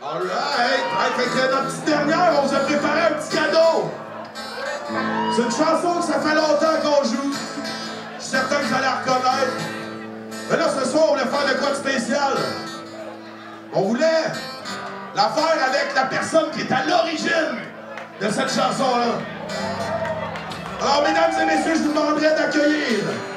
Alright! Fait que notre petite dernière, on vous a préparé un petit cadeau! C'est une chanson que ça fait longtemps qu'on joue. Je suis certain que vous allez la reconnaître. Mais là, ce soir, on voulait faire de quoi de spécial? On voulait la faire avec la personne qui est à l'origine de cette chanson-là. Alors, mesdames et messieurs, je vous demanderais d'accueillir